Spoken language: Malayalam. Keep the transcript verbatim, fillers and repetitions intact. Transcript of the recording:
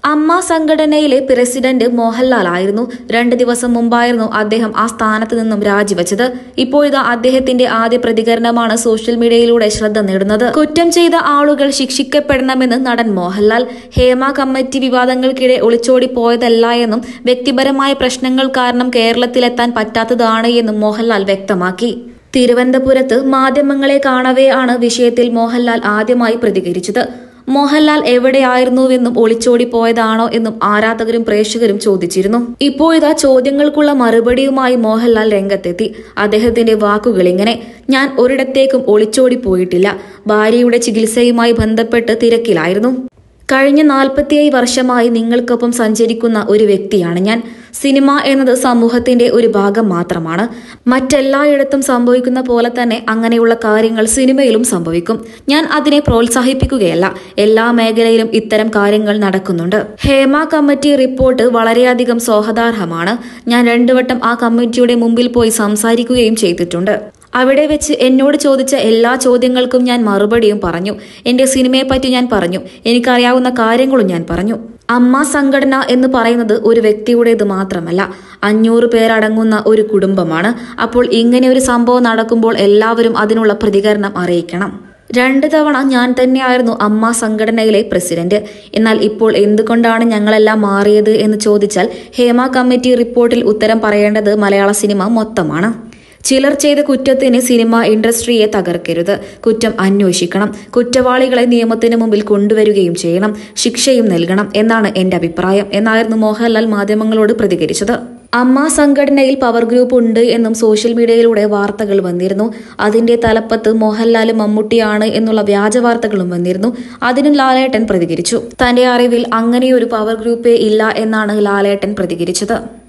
അമ്മ സംഘടനയിലെ പ്രസിഡന്റ് മോഹൻലാൽ ആയിരുന്നു. രണ്ട് ദിവസം മുമ്പായിരുന്നു അദ്ദേഹം ആ സ്ഥാനത്ത് നിന്നും രാജിവെച്ചത്. ഇപ്പോഴിതാ അദ്ദേഹത്തിന്റെ ആദ്യ പ്രതികരണമാണ് സോഷ്യൽ മീഡിയയിലൂടെ ശ്രദ്ധ നേടുന്നത്. കുറ്റം ചെയ്ത ആളുകൾ ശിക്ഷിക്കപ്പെടണമെന്ന് നടൻ മോഹൻലാൽ. ഹേമ കമ്മിറ്റി വിവാദങ്ങൾക്കിടെ ഒളിച്ചോടി പോയതല്ല എന്നും വ്യക്തിപരമായ പ്രശ്നങ്ങൾ കാരണം കേരളത്തിലെത്താൻ പറ്റാത്തതാണ് എന്നും മോഹൻലാൽ വ്യക്തമാക്കി. തിരുവനന്തപുരത്ത് മാധ്യമങ്ങളെ കാണവേ ആണ് വിഷയത്തിൽ മോഹൻലാൽ ആദ്യമായി പ്രതികരിച്ചത്. മോഹൻലാൽ എവിടെയായിരുന്നുവെന്നും ഒളിച്ചോടി പോയതാണോ എന്നും ആരാധകരും പ്രേക്ഷകരും ചോദിച്ചിരുന്നു. ഇപ്പോഴിതാ ചോദ്യങ്ങൾക്കുള്ള മറുപടിയുമായി മോഹൻലാൽ രംഗത്തെത്തി. അദ്ദേഹത്തിന്റെ വാക്കുകൾ ഇങ്ങനെ: ഞാൻ ഒരിടത്തേക്കും ഒളിച്ചോടി പോയിട്ടില്ല. ഭാര്യയുടെ ചികിത്സയുമായി ബന്ധപ്പെട്ട് തിരക്കിലായിരുന്നു. കഴിഞ്ഞ നാൽപ്പത്തിയേഴ് വർഷമായി നിങ്ങൾക്കൊപ്പം സഞ്ചരിക്കുന്ന ഒരു വ്യക്തിയാണ് ഞാൻ. സിനിമ എന്നത് സമൂഹത്തിന്റെ ഒരു ഭാഗം മാത്രമാണ്. മറ്റെല്ലായിടത്തും സംഭവിക്കുന്ന പോലെ തന്നെ അങ്ങനെയുള്ള കാര്യങ്ങൾ സിനിമയിലും സംഭവിക്കും. ഞാൻ അതിനെ പ്രോത്സാഹിപ്പിക്കുകയല്ല. എല്ലാ മേഖലയിലും ഇത്തരം കാര്യങ്ങൾ നടക്കുന്നുണ്ട്. ഹേമ കമ്മിറ്റി റിപ്പോർട്ട് വളരെയധികം സ്വാഗതാർഹമാണ്. ഞാൻ രണ്ടു വട്ടം ആ കമ്മിറ്റിയുടെ മുമ്പിൽ പോയി സംസാരിക്കുകയും ചെയ്തിട്ടുണ്ട്. അവിടെ വെച്ച് എന്നോട് ചോദിച്ച എല്ലാ ചോദ്യങ്ങൾക്കും ഞാൻ മറുപടിയും പറഞ്ഞു. എന്റെ സിനിമയെപ്പറ്റി ഞാൻ പറഞ്ഞു. എനിക്കറിയാവുന്ന കാര്യങ്ങളും ഞാൻ പറഞ്ഞു. അമ്മ സംഘടന എന്ന് പറയുന്നത് ഒരു വ്യക്തിയുടേത് മാത്രമല്ല, അഞ്ഞൂറ് പേരടങ്ങുന്ന ഒരു കുടുംബമാണ്. അപ്പോൾ ഇങ്ങനെ ഒരു സംഭവം നടക്കുമ്പോൾ എല്ലാവരും അതിനുള്ള പ്രതികരണം അറിയിക്കണം. രണ്ട് തവണ ഞാൻ തന്നെയായിരുന്നു അമ്മ സംഘടനയിലെ പ്രസിഡന്റ്. എന്നാൽ ഇപ്പോൾ എന്തുകൊണ്ടാണ് ഞങ്ങളെല്ലാം മാറിയത് എന്ന് ചോദിച്ചാൽ ഹേമ കമ്മിറ്റി റിപ്പോർട്ടിൽ ഉത്തരം പറയേണ്ടത് മലയാള സിനിമ മൊത്തമാണ്. ചിലർ ചെയ്ത കുറ്റത്തിന് സിനിമ ഇൻഡസ്ട്രിയെ തകർക്കരുത്. കുറ്റം അന്വേഷിക്കണം. കുറ്റവാളികളെ നിയമത്തിന് മുമ്പിൽ കൊണ്ടുവരികയും ചെയ്യണം. ശിക്ഷയും നൽകണം എന്നാണ് എന്റെ അഭിപ്രായം എന്നായിരുന്നു മോഹൻലാൽ മാധ്യമങ്ങളോട് പ്രതികരിച്ചത്. അമ്മ സംഘടനയിൽ പവർ ഗ്രൂപ്പ് ഉണ്ട് എന്നും സോഷ്യൽ മീഡിയയിലൂടെ വാർത്തകൾ വന്നിരുന്നു. അതിന്റെ തലപ്പത്ത് മോഹൻലാലും മമ്മൂട്ടിയാണ് എന്നുള്ള വ്യാജ വാർത്തകളും വന്നിരുന്നു. അതിനും ലാലേട്ടൻ പ്രതികരിച്ചു. തന്റെ അറിവിൽ അങ്ങനെയൊരു പവർ ഗ്രൂപ്പേ ഇല്ല എന്നാണ് ലാലേട്ടൻ പ്രതികരിച്ചത്.